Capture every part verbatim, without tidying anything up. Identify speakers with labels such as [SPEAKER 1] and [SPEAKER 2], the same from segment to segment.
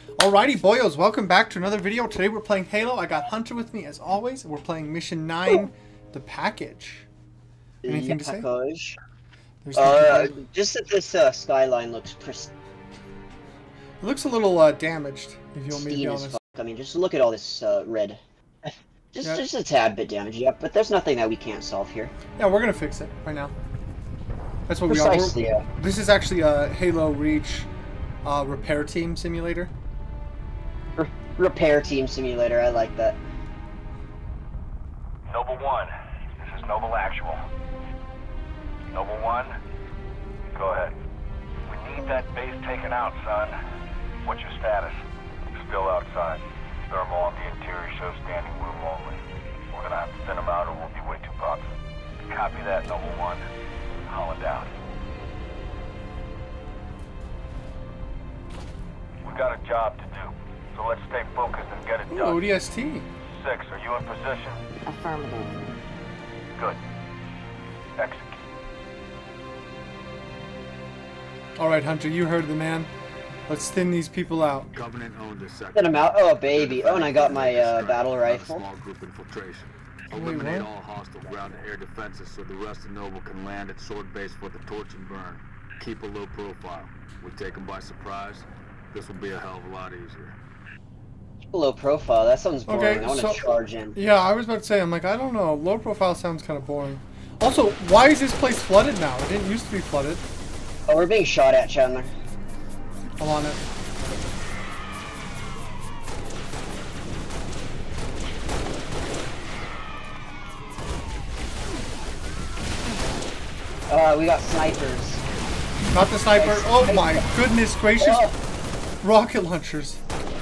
[SPEAKER 1] Alrighty, boyos, welcome back to another video. Today we're playing Halo. I got Hunter with me as always. We're playing Mission nine, the package. Anything to say? There's
[SPEAKER 2] uh, just that this uh, skyline looks pristine.
[SPEAKER 1] It looks a little uh, damaged, if you want me to be honest.
[SPEAKER 2] I mean, just look at all this uh, red. Just,
[SPEAKER 1] yeah.
[SPEAKER 2] just a tad bit damaged, yeah, but there's nothing that we can't solve here.
[SPEAKER 1] Yeah, we're gonna fix it right now. That's what
[SPEAKER 2] Precisely,
[SPEAKER 1] we are.
[SPEAKER 2] Yeah.
[SPEAKER 1] This is actually a Halo Reach uh, repair team simulator.
[SPEAKER 2] Re repair team simulator, I like that.
[SPEAKER 3] Noble One, this is Noble Actual. Noble One, go ahead. We need that base taken out, son. What's your status? Still outside. Thermal on the interior shows standing room only. We're gonna have to thin them out or we'll be way too bucks. Copy that, Noble One. Holland out. We got a job to do, so let's stay focused and get it
[SPEAKER 1] Ooh,
[SPEAKER 3] done.
[SPEAKER 1] O D S T.
[SPEAKER 3] Six, are you in position?
[SPEAKER 4] Affirmative.
[SPEAKER 3] Good. Execute.
[SPEAKER 1] Alright, Hunter, you heard the man. Let's thin these people out.
[SPEAKER 5] Covenant owned a second.
[SPEAKER 2] Thin them out. Oh, baby. Oh, and I got my uh, battle rifle.
[SPEAKER 5] Small group infiltration.
[SPEAKER 1] Wait,
[SPEAKER 5] Eliminate
[SPEAKER 1] what?
[SPEAKER 5] all hostile ground and air defenses so the rest of Noble can land at sword base for the torch and burn. Keep a low profile. We take them by surprise. This will be a hell of a lot easier.
[SPEAKER 2] Low profile. That sounds boring.
[SPEAKER 1] Okay,
[SPEAKER 2] I want to
[SPEAKER 1] so,
[SPEAKER 2] charge in.
[SPEAKER 1] Yeah, I was about to say, I'm like, I don't know. Low profile sounds kind of boring. Also, why is this place flooded now? It didn't used to be flooded.
[SPEAKER 2] Oh, we're being shot at, Chandler.
[SPEAKER 1] I'm on it.
[SPEAKER 2] Uh, we got snipers.
[SPEAKER 1] Not the sniper. Oh my goodness gracious.
[SPEAKER 2] Oh.
[SPEAKER 1] Rocket launchers.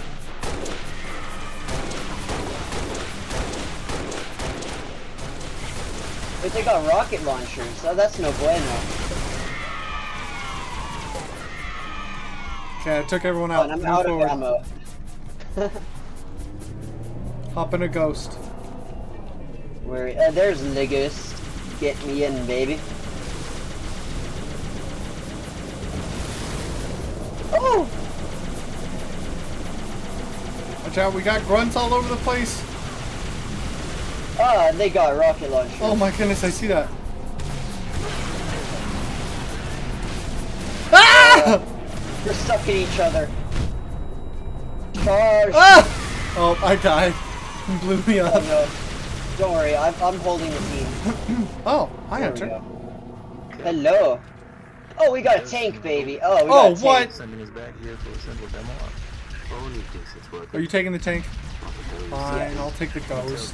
[SPEAKER 2] Wait, they got rocket launchers. Oh, that's no bueno.
[SPEAKER 1] Okay, I took everyone
[SPEAKER 2] Oh,
[SPEAKER 1] out.
[SPEAKER 2] and I'm
[SPEAKER 1] Move
[SPEAKER 2] out
[SPEAKER 1] forward.
[SPEAKER 2] of ammo.
[SPEAKER 1] Hop in a ghost.
[SPEAKER 2] Where? Uh, there's Ligus. Get me in, baby. Oh!
[SPEAKER 1] Watch out, we got grunts all over the place.
[SPEAKER 2] Ah, they got rocket launchers.
[SPEAKER 1] Oh my goodness, I see that. Ah!
[SPEAKER 2] We're stuck at each other. Charge!
[SPEAKER 1] Ah! Oh, I died. He blew me up.
[SPEAKER 2] Oh, no. Don't worry, I'm, I'm holding the team.
[SPEAKER 1] Oh, hi,
[SPEAKER 2] There we
[SPEAKER 1] Hunter.
[SPEAKER 2] go. Hello. Oh, we got a tank, baby. Oh, we
[SPEAKER 1] Oh,
[SPEAKER 2] got a
[SPEAKER 1] what?
[SPEAKER 2] tank.
[SPEAKER 5] Sending us back here to assemble demo up. Only thinks it's worth
[SPEAKER 1] Are you taking the tank? Fine,
[SPEAKER 2] Yeah.
[SPEAKER 1] I'll take the ghost.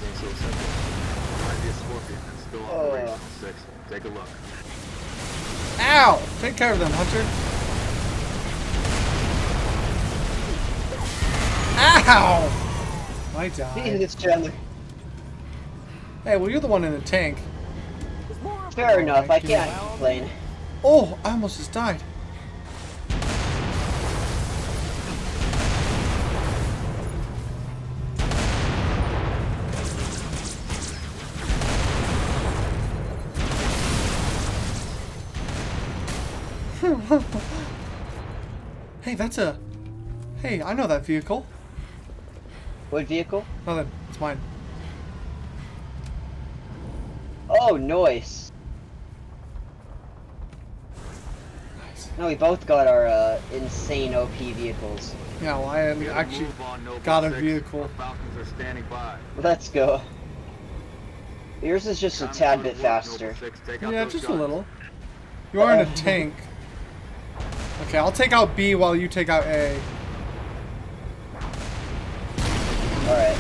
[SPEAKER 5] Still
[SPEAKER 2] Oh.
[SPEAKER 5] operational. Six. Take a look.
[SPEAKER 1] Ow! Take care of them, Hunter. Ow! I died.
[SPEAKER 2] It's Chandler.
[SPEAKER 1] Hey, well, you're the one in the tank.
[SPEAKER 2] Fair enough, I can't complain.
[SPEAKER 1] Oh, I almost just died. Hey, that's a... Hey, I know that vehicle.
[SPEAKER 2] What vehicle?
[SPEAKER 1] Nothing. It's mine.
[SPEAKER 2] Oh, noise.
[SPEAKER 1] Nice.
[SPEAKER 2] No, we both got our uh, insane O P vehicles.
[SPEAKER 1] Yeah, well, I actually got a vehicle.
[SPEAKER 5] Falcons are standing by.
[SPEAKER 2] Let's go. Yours is just a tad bit faster.
[SPEAKER 1] Yeah, just a little. You are in a tank. Okay, I'll take out B while you take out A.
[SPEAKER 2] Alright.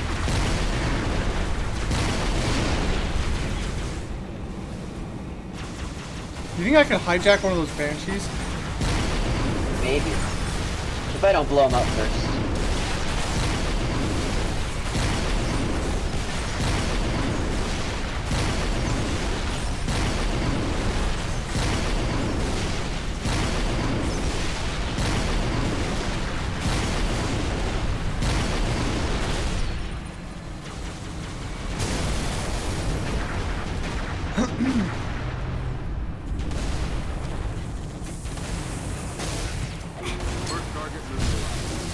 [SPEAKER 1] You think I can hijack one of those banshees?
[SPEAKER 2] Maybe. If I don't blow them up first.
[SPEAKER 5] First target moved.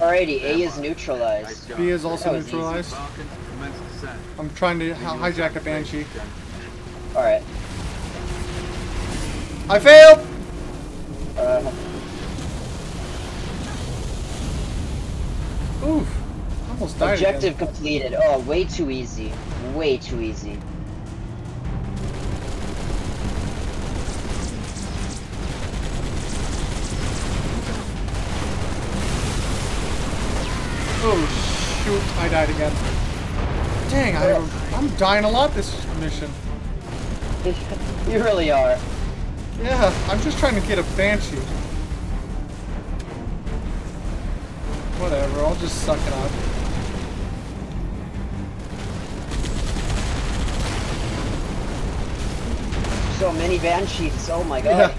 [SPEAKER 2] Alrighty, A is neutralized.
[SPEAKER 1] B is also
[SPEAKER 2] was
[SPEAKER 1] neutralized. I'm trying to hi- hijack a banshee.
[SPEAKER 2] Alright.
[SPEAKER 1] I failed!
[SPEAKER 2] Uh,
[SPEAKER 1] Oof. Almost died
[SPEAKER 2] objective
[SPEAKER 1] again.
[SPEAKER 2] completed. Oh, way too easy. Way too easy.
[SPEAKER 1] Oh shoot, I died again. Dang, I, I'm dying a lot this mission.
[SPEAKER 2] You really are.
[SPEAKER 1] Yeah, I'm just trying to get a banshee. Whatever, I'll just suck it up.
[SPEAKER 2] So many banshees, oh my god.
[SPEAKER 1] Yeah.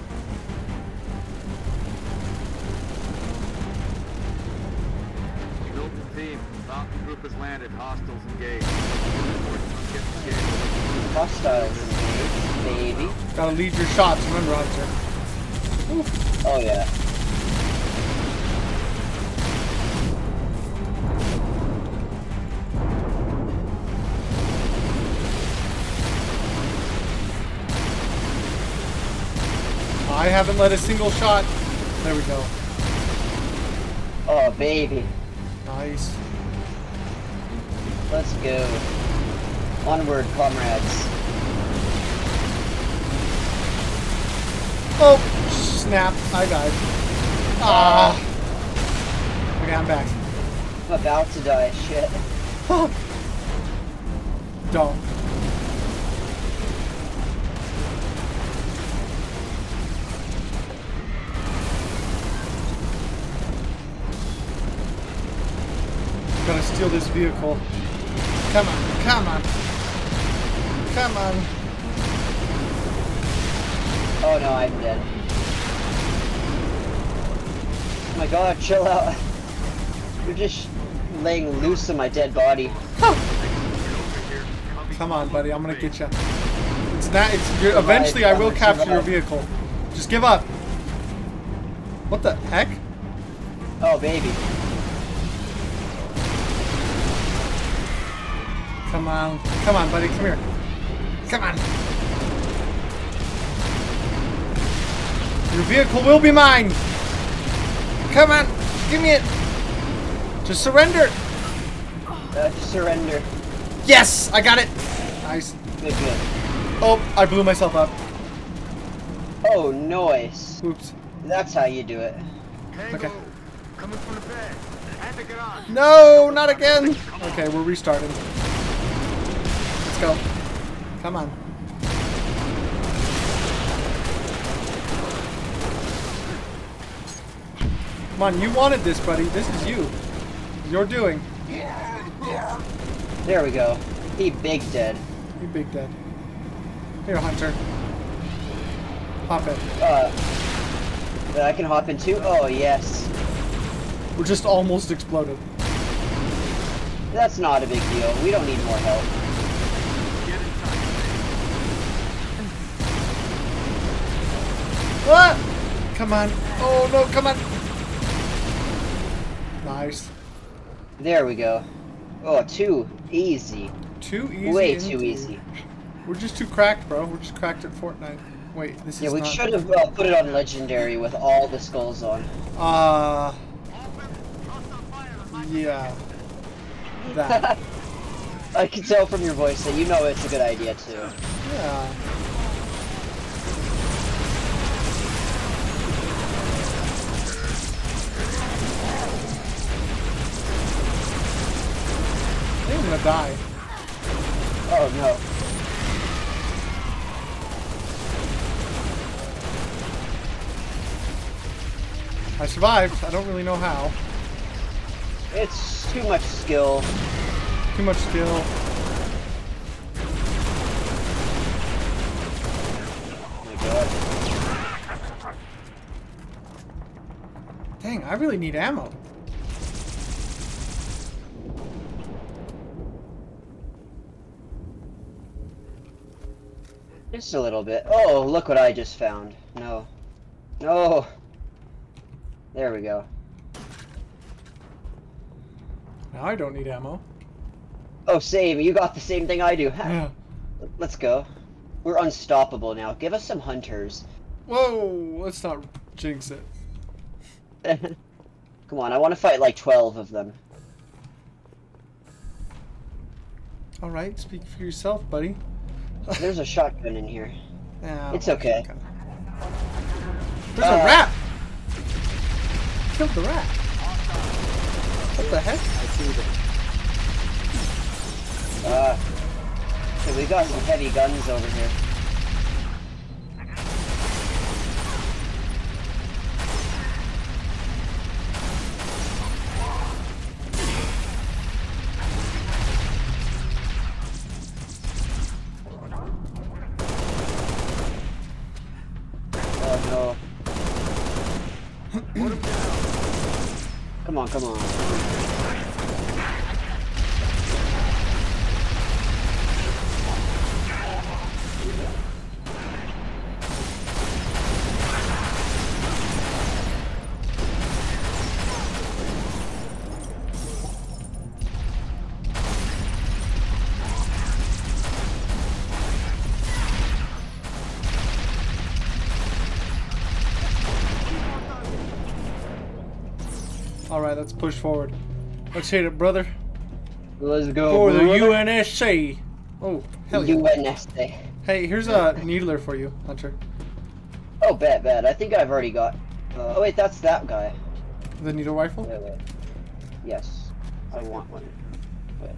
[SPEAKER 5] Milton team, Falcon group has landed. Hostiles engaged.
[SPEAKER 2] Hostiles engaged, baby.
[SPEAKER 1] Gotta lead your shots, remember, Hunter. Oof.
[SPEAKER 2] Oh yeah.
[SPEAKER 1] I haven't let a single shot. There we go.
[SPEAKER 2] Oh baby.
[SPEAKER 1] Nice.
[SPEAKER 2] Let's go. Onward, comrades.
[SPEAKER 1] Oh, snap. I died. Ah. Okay, I'm back.
[SPEAKER 2] I'm about to die, shit.
[SPEAKER 1] Don't. Gotta steal this vehicle. Come on, come on. Come on.
[SPEAKER 2] Oh no, I'm dead. Oh my god, chill out. You're just laying loose on my dead body.
[SPEAKER 1] Come on, buddy, I'm gonna get you. It's not. It's. You're, eventually, I will capture your vehicle. Just give up. What the heck?
[SPEAKER 2] Oh baby.
[SPEAKER 1] Come on, come on, buddy, come here. Come on. Your vehicle will be mine. Come on, give me it. Just surrender.
[SPEAKER 2] Uh, surrender.
[SPEAKER 1] Yes, I got it. Nice.
[SPEAKER 2] Good, good.
[SPEAKER 1] Oh, I blew myself up.
[SPEAKER 2] Oh, nice.
[SPEAKER 1] Oops.
[SPEAKER 2] That's how you do it.
[SPEAKER 1] Okay.
[SPEAKER 5] Coming from the bed. Had to get on.
[SPEAKER 1] No, not again. Okay, we're restarting. Let's go. Come on. Come on, you wanted this, buddy. This is you. You're doing.
[SPEAKER 2] There we go. He big dead.
[SPEAKER 1] You big dead. Here, Hunter. Hop in.
[SPEAKER 2] Uh, I can hop in too? Oh, yes.
[SPEAKER 1] We're just almost exploded.
[SPEAKER 2] That's not a big deal. We don't need more help.
[SPEAKER 1] Ah! Come on. Oh, no, come on. Nice.
[SPEAKER 2] There we go. Oh, too easy.
[SPEAKER 1] Too easy.
[SPEAKER 2] Way
[SPEAKER 1] indeed.
[SPEAKER 2] too easy.
[SPEAKER 1] We're just too cracked, bro. We're just cracked at Fortnite. Wait, this
[SPEAKER 2] Yeah,
[SPEAKER 1] is
[SPEAKER 2] we
[SPEAKER 1] not...
[SPEAKER 2] should have uh, put it on Legendary with all the skulls on.
[SPEAKER 1] Uh... Yeah. That.
[SPEAKER 2] I can tell from your voice that you know it's a good idea too.
[SPEAKER 1] Yeah. I think I'm gonna die.
[SPEAKER 2] Oh no.
[SPEAKER 1] I survived. I don't really know how.
[SPEAKER 2] It's too much skill.
[SPEAKER 1] Too much skill.
[SPEAKER 2] Oh my god.
[SPEAKER 1] Dang, I really need ammo.
[SPEAKER 2] Just a little bit. Oh, look what I just found. No. No. There we go.
[SPEAKER 1] Now I don't need ammo.
[SPEAKER 2] Oh, same. You got the same thing I do.
[SPEAKER 1] Yeah.
[SPEAKER 2] Let's go. We're unstoppable now. Give us some hunters.
[SPEAKER 1] Whoa! Let's not jinx it.
[SPEAKER 2] Come on, I want to fight like twelve of them.
[SPEAKER 1] Alright, speak for yourself, buddy.
[SPEAKER 2] There's a shotgun in here.
[SPEAKER 1] Yeah,
[SPEAKER 2] it's okay.
[SPEAKER 1] There's
[SPEAKER 2] uh,
[SPEAKER 1] a rat! Killed the rat. What the heck?
[SPEAKER 5] I see them.
[SPEAKER 2] Uh, okay, we got some heavy guns over here. Oh no. Come on, come on.
[SPEAKER 1] Alright, let's push forward. Let's hit it, brother.
[SPEAKER 2] Let's go.
[SPEAKER 1] For the
[SPEAKER 2] brother.
[SPEAKER 1] U N S C. Oh, hell yeah.
[SPEAKER 2] U N S A.
[SPEAKER 1] Hey, here's a needler for you, Hunter.
[SPEAKER 2] Oh, bad, bad. I think I've already got. Uh, oh wait, that's that guy.
[SPEAKER 1] The needle rifle?
[SPEAKER 2] Wait, wait. Yes, I want one. Wait.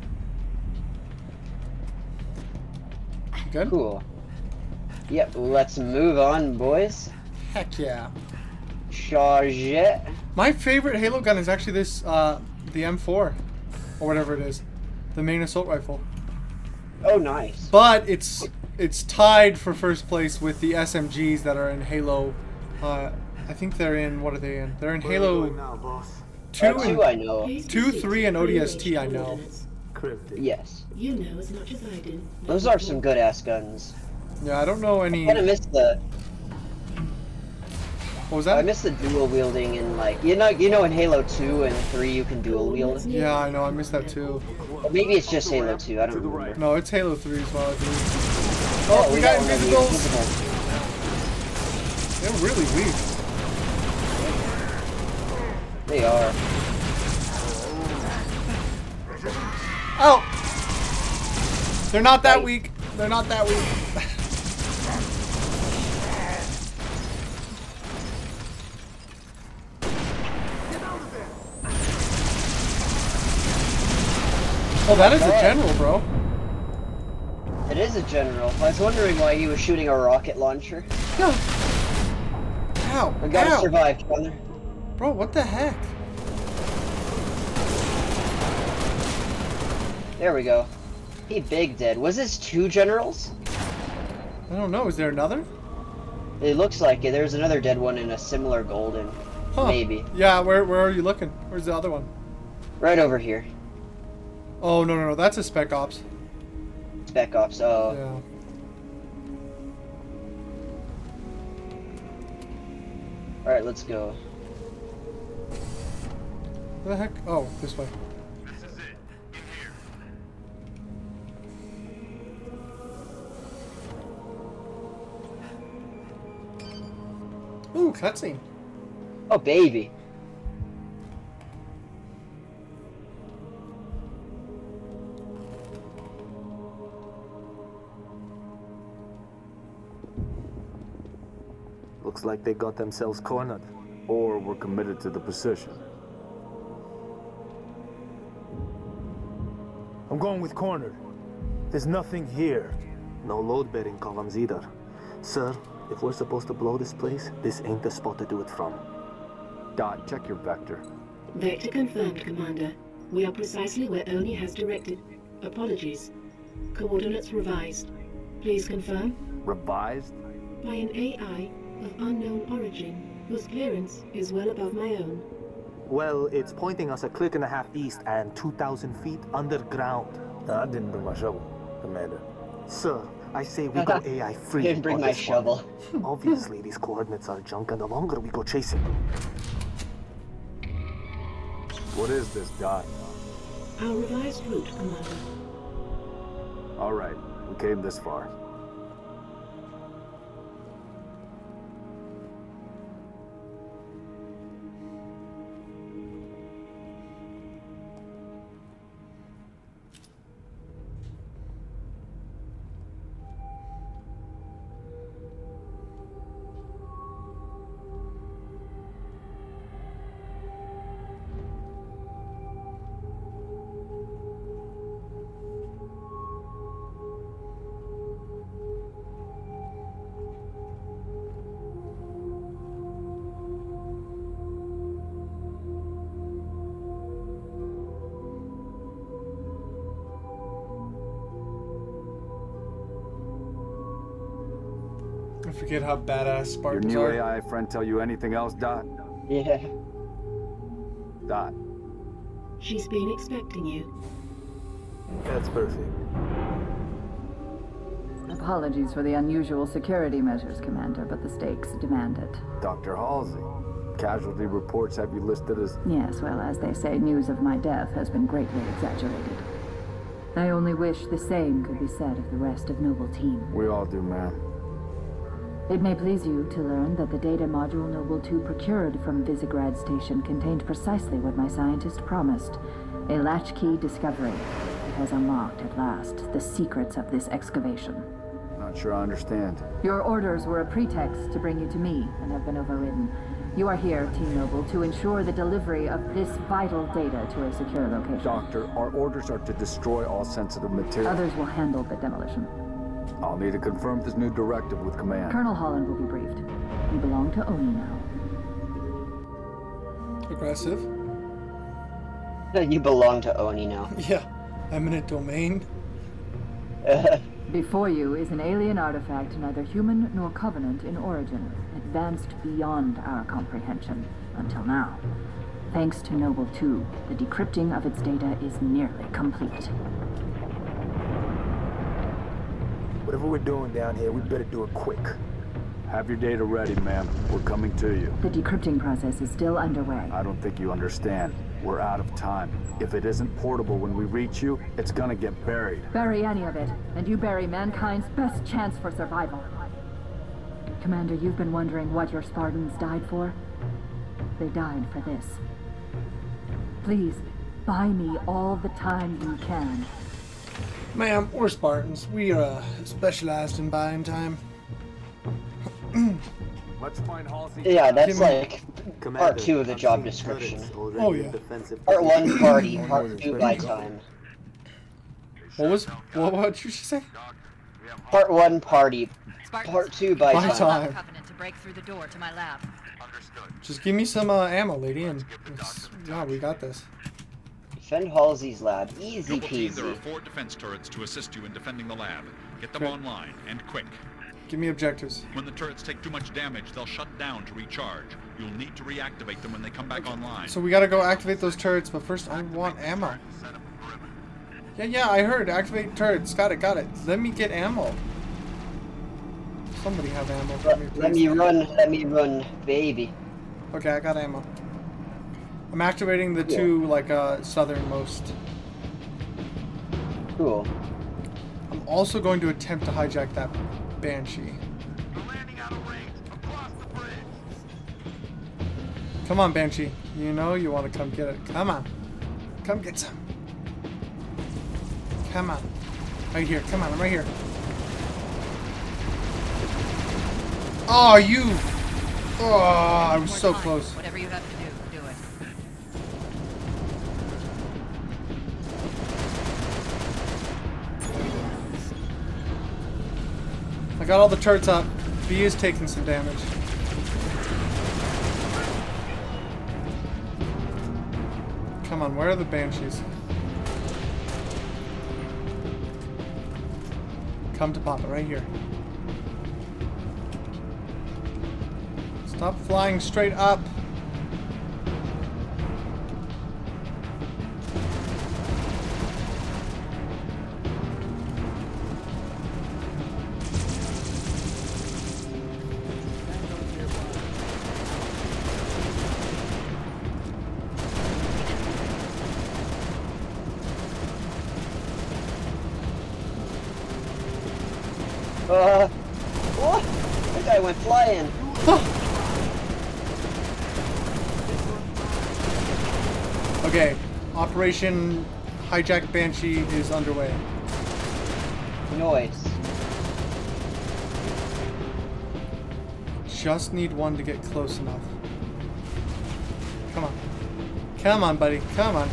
[SPEAKER 1] Good?
[SPEAKER 2] Cool. Yep, let's move on, boys.
[SPEAKER 1] Heck yeah.
[SPEAKER 2] Charge it.
[SPEAKER 1] My favorite Halo gun is actually this, uh, the M four. Or whatever it is. The main assault rifle.
[SPEAKER 2] Oh, nice.
[SPEAKER 1] But it's it's tied for first place with the S M Gs that are in Halo. Uh, I think they're in, what are they in? They're in Halo
[SPEAKER 5] now, boss?
[SPEAKER 1] two,
[SPEAKER 2] Uh, two I know.
[SPEAKER 1] two, three, and O D S T I know.
[SPEAKER 5] Cryptic.
[SPEAKER 2] Yes.
[SPEAKER 4] You know as much as I do.
[SPEAKER 2] Those are some good ass guns.
[SPEAKER 1] Yeah, I don't know any...
[SPEAKER 2] I kind of missed the.
[SPEAKER 1] What was
[SPEAKER 2] I
[SPEAKER 1] that?
[SPEAKER 2] missed the dual wielding in like you know you know in Halo two and three you can dual wield.
[SPEAKER 1] Yeah, I know, I missed that too.
[SPEAKER 2] Or maybe it's just Halo two. I don't remember.
[SPEAKER 1] No, it's Halo three as well, I believe.
[SPEAKER 2] Oh,
[SPEAKER 1] Oh, we got
[SPEAKER 2] one of the
[SPEAKER 1] invisibles!
[SPEAKER 2] invisibles.
[SPEAKER 1] They're really weak.
[SPEAKER 2] They are.
[SPEAKER 1] Oh! They're not that
[SPEAKER 2] Right.
[SPEAKER 1] weak. They're not that weak. Oh, that is a general, bro.
[SPEAKER 2] It is a general. I was wondering why he was shooting a rocket launcher.
[SPEAKER 1] No. Ow.
[SPEAKER 2] We gotta
[SPEAKER 1] Ow.
[SPEAKER 2] survive, brother.
[SPEAKER 1] Bro, what the heck?
[SPEAKER 2] There we go. He big dead. Was this two generals?
[SPEAKER 1] I don't know. Is there another?
[SPEAKER 2] It looks like it. There's another dead one in a similar golden.
[SPEAKER 1] Huh.
[SPEAKER 2] Maybe.
[SPEAKER 1] Yeah, where, where are you looking? Where's the other one?
[SPEAKER 2] Right over here.
[SPEAKER 1] Oh, no, no, no. That's a Spec Ops.
[SPEAKER 2] Spec Ops. Oh.
[SPEAKER 1] Yeah.
[SPEAKER 2] Alright, let's go.
[SPEAKER 1] Where the heck? Oh, this way.
[SPEAKER 3] This is it. In here.
[SPEAKER 1] Ooh, cutscene.
[SPEAKER 2] Oh, baby.
[SPEAKER 5] Looks like they got themselves cornered. Or were committed to the position.
[SPEAKER 6] I'm going with cornered. There's nothing here.
[SPEAKER 7] No load-bearing columns either. Sir, if we're supposed to blow this place, this ain't the spot to do it from.
[SPEAKER 5] Dot, check your vector.
[SPEAKER 4] Vector confirmed, Commander. We are precisely where Oni has directed. Apologies. Coordinates revised. Please confirm.
[SPEAKER 5] Revised?
[SPEAKER 4] By an A I of unknown origin, whose clearance is well above my own.
[SPEAKER 7] Well, it's pointing us a click and a half east and two thousand feet underground.
[SPEAKER 6] I didn't bring my shovel, Commander.
[SPEAKER 7] Sir, I say we go A I free.
[SPEAKER 2] Didn't bring
[SPEAKER 7] on
[SPEAKER 2] my
[SPEAKER 7] this one.
[SPEAKER 2] shovel.
[SPEAKER 7] Obviously, these coordinates are junk, and the longer we go chasing them.
[SPEAKER 5] What is this, Dot?
[SPEAKER 4] Our revised route, Commander.
[SPEAKER 5] All right, we came this far.
[SPEAKER 1] I forget how badass Spartans
[SPEAKER 5] Your new
[SPEAKER 1] are.
[SPEAKER 5] A I friend tell you anything else, Dot?
[SPEAKER 2] Yeah.
[SPEAKER 5] Dot.
[SPEAKER 4] She's been expecting you.
[SPEAKER 6] That's perfect.
[SPEAKER 8] Apologies for the unusual security measures, Commander, but the stakes demand it.
[SPEAKER 5] Doctor Halsey. Casualty reports have you listed as...
[SPEAKER 8] Yes, well, as they say, news of my death has been greatly exaggerated. I only wish the same could be said of the rest of Noble Team.
[SPEAKER 5] We all do, ma'am.
[SPEAKER 8] It may please you to learn that the data module Noble two procured from Visegrad Station contained precisely what my scientist promised. A latchkey discovery. It has unlocked, at last, the secrets of this excavation.
[SPEAKER 5] Not sure I understand.
[SPEAKER 8] Your orders were a pretext to bring you to me, and have been overridden. You are here, Team Noble, to ensure the delivery of this vital data to a secure location.
[SPEAKER 5] Doctor, our orders are to destroy all sensitive material.
[SPEAKER 8] Others will handle the demolition.
[SPEAKER 5] I'll need to confirm this new directive with command.
[SPEAKER 8] Colonel Holland will be briefed. You belong to Oni now.
[SPEAKER 1] Aggressive.
[SPEAKER 2] You belong to Oni now.
[SPEAKER 1] Yeah. Eminent domain.
[SPEAKER 8] Before you is an alien artifact, neither human nor covenant in origin, advanced beyond our comprehension, until now. Thanks to Noble two, the decrypting of its data is nearly complete.
[SPEAKER 6] Whatever we're doing down here, we better do it quick.
[SPEAKER 5] Have your data ready, ma'am. We're coming to you.
[SPEAKER 8] The decrypting process is still underway.
[SPEAKER 5] I don't think you understand. We're out of time. If it isn't portable when we reach you, it's gonna get buried.
[SPEAKER 8] Bury any of it, and you bury mankind's best chance for survival. Commander, you've been wondering what your Spartans died for? They died for this. Please, buy me all the time you can.
[SPEAKER 1] Ma'am, we're Spartans. We are uh, specialized in buying time.
[SPEAKER 5] Let's find Halsey.
[SPEAKER 2] Yeah, that's
[SPEAKER 1] Give me-
[SPEAKER 2] like part two of the job description.
[SPEAKER 1] Oh, yeah.
[SPEAKER 2] Part one, party. Part two, buy time.
[SPEAKER 1] What was... What, what did you say?
[SPEAKER 2] Part one, party.
[SPEAKER 9] Spartans,
[SPEAKER 2] Part two, buy
[SPEAKER 1] Buy
[SPEAKER 2] time.
[SPEAKER 1] time.
[SPEAKER 9] Covenant to break through the door to my lab.
[SPEAKER 1] Just give me some uh, ammo, lady, and... it's- Yeah, we got this.
[SPEAKER 2] Defend Halsey's lab. Easy
[SPEAKER 10] Noble team, there are
[SPEAKER 2] peasy.
[SPEAKER 10] four defense turrets to assist you in defending the lab. Get them
[SPEAKER 1] Okay.
[SPEAKER 10] online, and quick.
[SPEAKER 1] Give me objectives.
[SPEAKER 10] When the turrets take too much damage, they'll shut down to recharge. You'll need to reactivate them when they come back online.
[SPEAKER 1] So we gotta go activate those turrets, but first I want ammo. Yeah, yeah, I heard. Activate turrets. Got it, got it. Let me get ammo. Somebody have ammo for me,
[SPEAKER 2] Let,
[SPEAKER 1] please.
[SPEAKER 2] let me run, let me run, baby.
[SPEAKER 1] Okay, I got ammo. I'm activating the
[SPEAKER 2] Yeah.
[SPEAKER 1] two, like, uh, southernmost.
[SPEAKER 2] Cool.
[SPEAKER 1] I'm also going to attempt to hijack that Banshee. Come on, Banshee. You know you want to come get it. Come on. Come get some. Come on. Right here. Come on. I'm right here. Oh, you. Oh, I was so
[SPEAKER 9] More time.
[SPEAKER 1] close.
[SPEAKER 9] Whatever you have to do, do it.
[SPEAKER 1] I got all the turrets up. B is taking some damage. Come on, where are the Banshees? Come to Papa, right here. Stop flying straight up.
[SPEAKER 2] Uh, what? That guy went flying.
[SPEAKER 1] Okay, Operation Hijack Banshee is underway.
[SPEAKER 2] Noise.
[SPEAKER 1] Just need one to get close enough. Come on. Come on, buddy. Come on.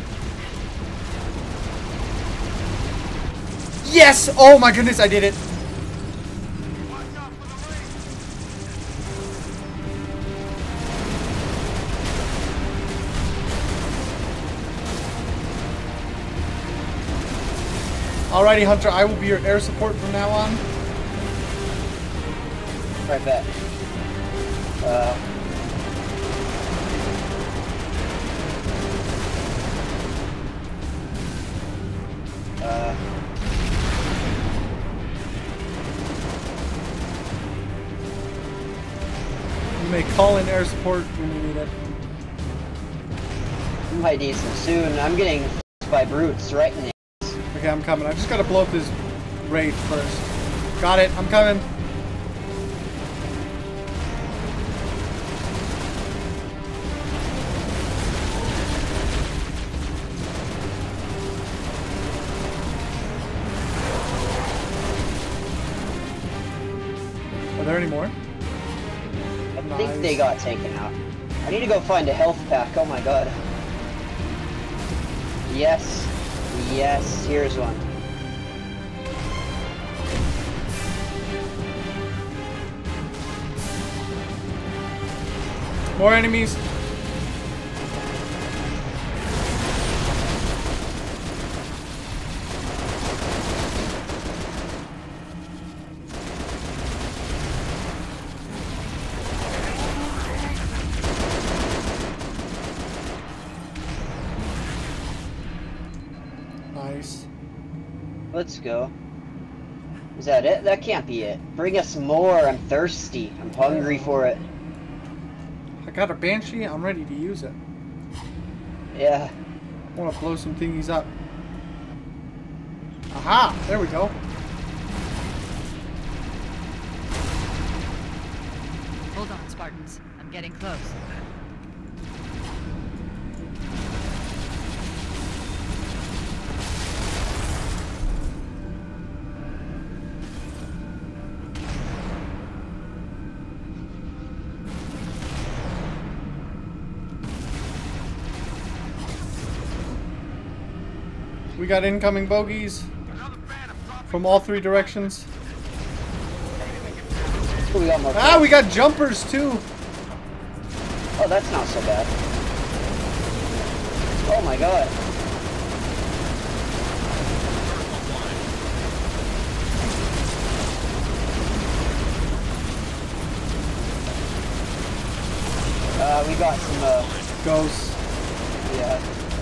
[SPEAKER 1] Yes! Oh my goodness, I did it! Alrighty, Hunter, I will be your air support from now on.
[SPEAKER 2] Right back. Uh... Uh...
[SPEAKER 1] You may call in air support when you need it.
[SPEAKER 2] You might need some soon. I'm getting f***ed by brutes right in the ass.
[SPEAKER 1] Okay, I'm coming. I just gotta blow up this raid first. Got it. I'm coming. Are there any more?
[SPEAKER 2] I
[SPEAKER 1] Nice.
[SPEAKER 2] think they got taken out. I need to go find a health pack. Oh my god. Yes. Yes. Here's one.
[SPEAKER 1] More enemies. Nice.
[SPEAKER 2] Let's go. Is that it? That can't be it. Bring us more. I'm thirsty. I'm hungry for it.
[SPEAKER 1] I got a Banshee. I'm ready to use it.
[SPEAKER 2] Yeah.
[SPEAKER 1] I want to blow some thingies up. Aha! There we go.
[SPEAKER 9] Hold on, Spartans. I'm getting close.
[SPEAKER 1] We got incoming bogeys from all three directions.
[SPEAKER 2] Ooh, we got more.
[SPEAKER 1] Ah, we got jumpers too.
[SPEAKER 2] Oh, that's not so bad. Oh my god. Uh, we got some, uh...
[SPEAKER 1] Ghosts.
[SPEAKER 2] Yeah.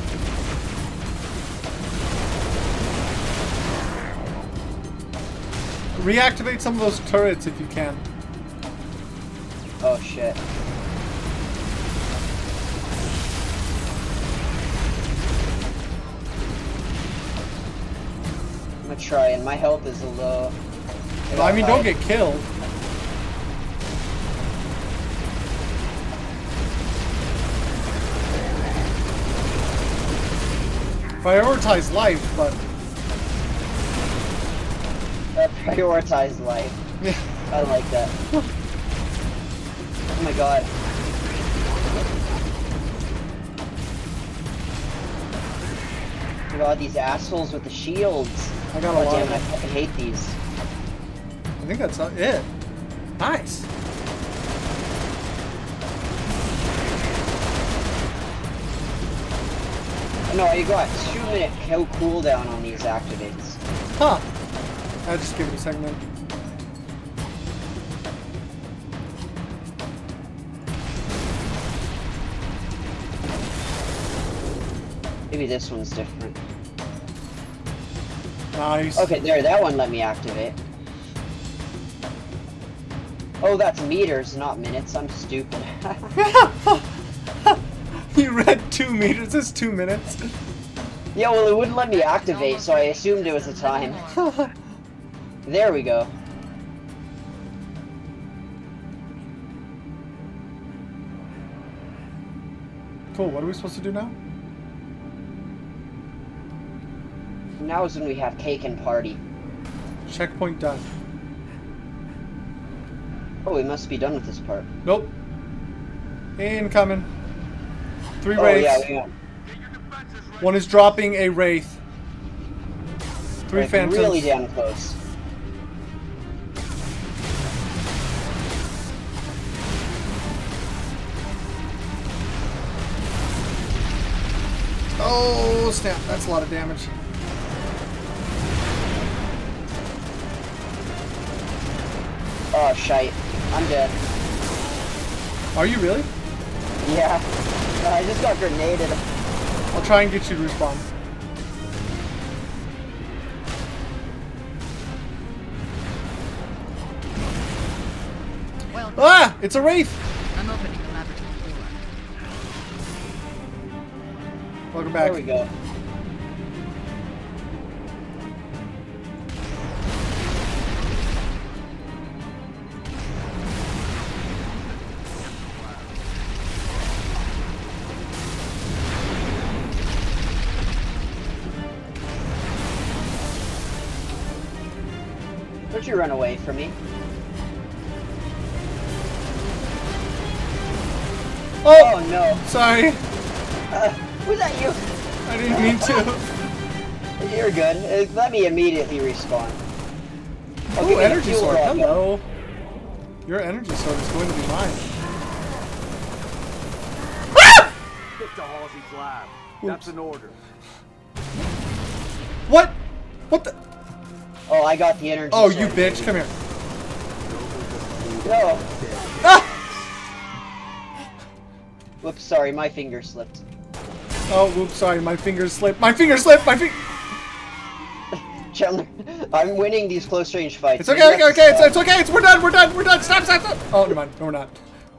[SPEAKER 1] Reactivate some of those turrets if you can.
[SPEAKER 2] Oh shit. I'm gonna try, and my health is low.
[SPEAKER 1] Well, I mean, don't get killed. Prioritize life, but...
[SPEAKER 2] Uh, prioritize life.
[SPEAKER 1] Yeah.
[SPEAKER 2] I like that. Oh my god. Oh my god, these assholes with the shields.
[SPEAKER 1] I got a
[SPEAKER 2] God
[SPEAKER 1] lot
[SPEAKER 2] damn
[SPEAKER 1] of
[SPEAKER 2] it, I
[SPEAKER 1] them.
[SPEAKER 2] fucking hate these.
[SPEAKER 1] I think that's it. Nice.
[SPEAKER 2] No, you got two minute kill cooldown on these activates.
[SPEAKER 1] Huh. I'll just give it a second then.
[SPEAKER 2] Maybe this one's different.
[SPEAKER 1] Nice.
[SPEAKER 2] Okay, there, that one let me activate. Oh, that's meters, not minutes. I'm stupid.
[SPEAKER 1] You read two meters. It's two minutes.
[SPEAKER 2] Yeah, well, it wouldn't let me activate, so I assumed it was a time. There we go.
[SPEAKER 1] Cool. What are we supposed to do now?
[SPEAKER 2] Now is when we have cake and party.
[SPEAKER 1] Checkpoint done.
[SPEAKER 2] Oh, we must be done with this part.
[SPEAKER 1] Nope. Incoming. Three
[SPEAKER 2] oh,
[SPEAKER 1] wraiths.
[SPEAKER 2] Yeah,
[SPEAKER 1] One is dropping a wraith. Three
[SPEAKER 2] like
[SPEAKER 1] phantoms.
[SPEAKER 2] Really damn close.
[SPEAKER 1] Oh, snap. That's a lot of damage.
[SPEAKER 2] Oh, shite. I'm dead.
[SPEAKER 1] Are you really?
[SPEAKER 2] Yeah. I just got grenaded.
[SPEAKER 1] I'll try and get you to respawn.
[SPEAKER 9] Well,
[SPEAKER 1] ah! It's a wraith!
[SPEAKER 9] I'm opening the laboratory door.
[SPEAKER 1] Welcome back.
[SPEAKER 2] There we go. Don't you run away from me.
[SPEAKER 1] Oh,
[SPEAKER 2] oh no.
[SPEAKER 1] Sorry.
[SPEAKER 2] Uh, was that you?
[SPEAKER 1] I didn't mean to.
[SPEAKER 2] You're good. Uh, let me immediately respawn.
[SPEAKER 1] Oh,
[SPEAKER 2] Ooh,
[SPEAKER 1] energy sword.
[SPEAKER 2] Up.
[SPEAKER 1] Hello. Your energy sword is going to be mine.
[SPEAKER 5] Get to Halsey's lab. That's an order.
[SPEAKER 1] What? What the?
[SPEAKER 2] Oh, I got the energy
[SPEAKER 1] Oh,
[SPEAKER 2] sword.
[SPEAKER 1] you bitch. Come here.
[SPEAKER 2] No.
[SPEAKER 1] Ah!
[SPEAKER 2] Whoops, sorry, my finger slipped.
[SPEAKER 1] Oh, whoops, sorry, my fingers slipped. My finger slipped. My finger.
[SPEAKER 2] Chandler, I'm winning these close range fights.
[SPEAKER 1] It's okay, okay, okay. It's, it's okay. It's we're done. We're done. We're done. Stop, stop, stop. Oh, never mind. No, we're not.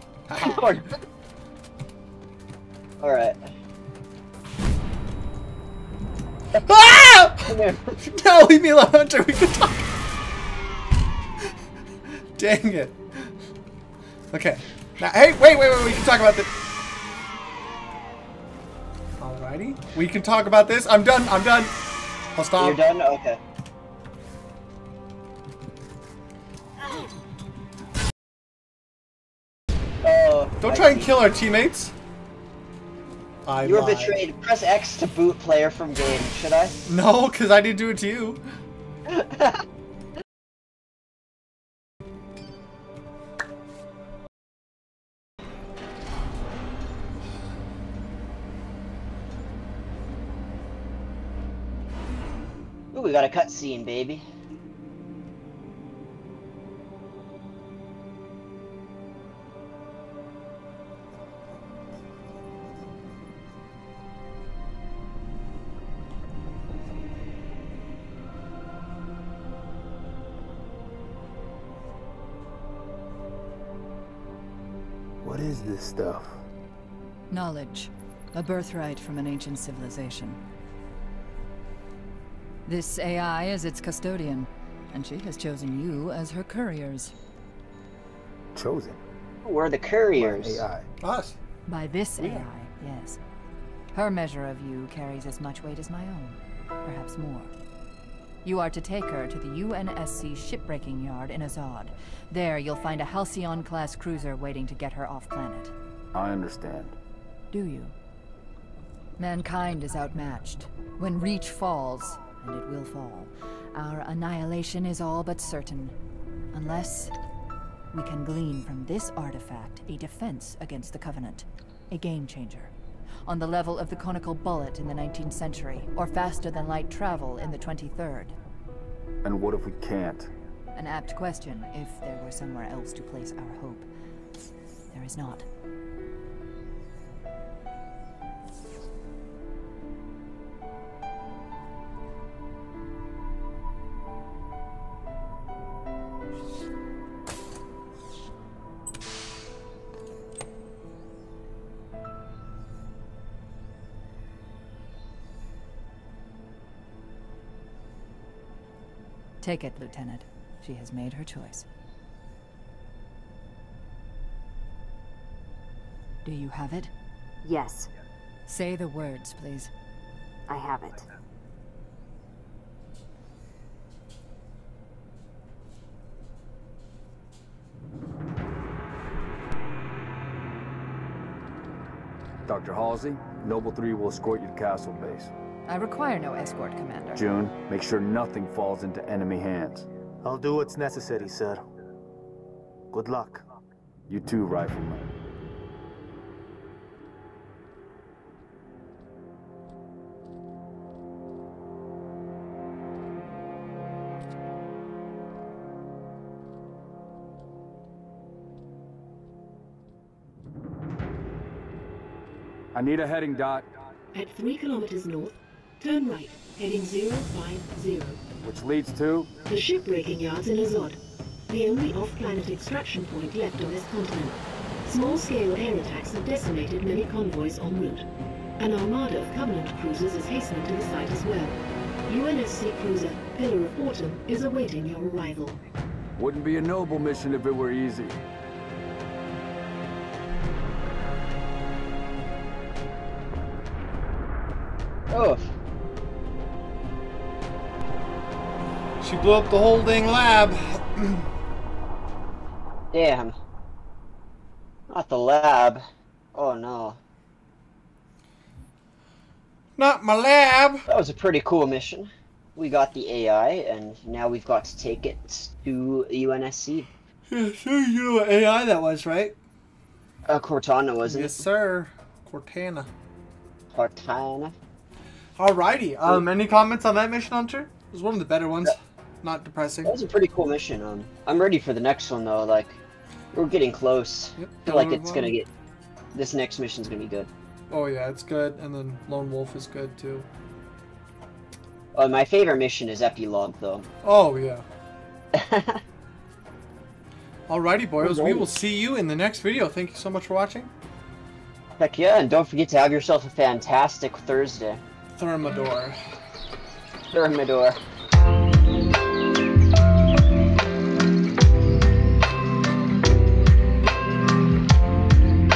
[SPEAKER 2] All right.
[SPEAKER 1] Ah! No, leave me alone, Hunter. We can talk. Dang it. Okay. Now, hey, wait, wait, wait. We can talk about this. Alrighty. We can talk about this. I'm done. I'm done. I'll stop.
[SPEAKER 2] You're done? Okay. Oh.
[SPEAKER 1] Don't try and kill our teammates. I
[SPEAKER 2] You were
[SPEAKER 1] lied.
[SPEAKER 2] betrayed. Press X to boot player from game. Should I?
[SPEAKER 1] No, because I didn't do it to you.
[SPEAKER 2] Ooh, we got a cutscene, baby.
[SPEAKER 7] What is this stuff?
[SPEAKER 9] Knowledge. A birthright from an ancient civilization. This A I is its custodian, and she has chosen you as her couriers.
[SPEAKER 7] Chosen?
[SPEAKER 2] We're the couriers.
[SPEAKER 7] A I.
[SPEAKER 1] Us.
[SPEAKER 9] By this A I, yes. Her measure of you carries as much weight as my own, perhaps more. You are to take her to the U N S C shipbreaking yard in Azad. There, you'll find a Halcyon-class cruiser waiting to get her off-planet.
[SPEAKER 5] I understand.
[SPEAKER 9] Do you? Mankind is outmatched. When Reach falls, and it will fall, our annihilation is all but certain. Unless we can glean from this artifact a defense against the Covenant. A game-changer. On the level of the conical bullet in the nineteenth century, or faster-than-light travel in the twenty-third.
[SPEAKER 5] And what if we can't?
[SPEAKER 9] An apt question, if there were somewhere else to place our hope. There is not. Take it, Lieutenant. She has made her choice. Do you have it?
[SPEAKER 11] Yes.
[SPEAKER 9] Say the words, please.
[SPEAKER 11] I have it.
[SPEAKER 5] Doctor Halsey, Noble three will escort you to Castle Base.
[SPEAKER 9] I require no escort, Commander.
[SPEAKER 5] June, make sure nothing falls into enemy hands.
[SPEAKER 7] I'll do what's necessary, sir. Good luck.
[SPEAKER 5] You too, Rifleman. I need a heading, Dot.
[SPEAKER 4] At three kilometers north, turn right, heading zero five zero.
[SPEAKER 5] Which leads to?
[SPEAKER 4] The shipbreaking yards in Azod, the only off-planet extraction point left on this continent. Small-scale air attacks have decimated many convoys en route. An armada of Covenant cruisers is hastening to the site as well. U N S C cruiser Pillar of Autumn is awaiting your arrival.
[SPEAKER 5] Wouldn't be a noble mission if it were easy.
[SPEAKER 2] Oh.
[SPEAKER 1] She blew up the whole dang lab.
[SPEAKER 2] Damn. Not the lab. Oh no.
[SPEAKER 1] Not my lab.
[SPEAKER 2] That was a pretty cool mission. We got the A I, and now we've got to take it to U N S C.
[SPEAKER 1] Yeah, sure, you know what A I that was, right?
[SPEAKER 2] Uh, Cortana, wasn't
[SPEAKER 1] yes,
[SPEAKER 2] it?
[SPEAKER 1] Yes, sir. Cortana.
[SPEAKER 2] Cortana.
[SPEAKER 1] Alrighty. Um, any comments on that mission, Hunter? It was one of the better ones. That, Not depressing.
[SPEAKER 2] That was a pretty cool mission. Um, I'm ready for the next one though. Like, we're getting close. Yep, I feel like it's gonna get. This next mission's gonna be good.
[SPEAKER 1] Oh yeah, it's good, and then Lone Wolf is good too.
[SPEAKER 2] Uh, my favorite mission is Epilogue, though.
[SPEAKER 1] Oh yeah. Alrighty, boys. We will see you in the next video. Thank you so much for watching.
[SPEAKER 2] Heck yeah, and don't forget to have yourself a fantastic Thursday.
[SPEAKER 1] Thermidor.
[SPEAKER 2] Thermidor.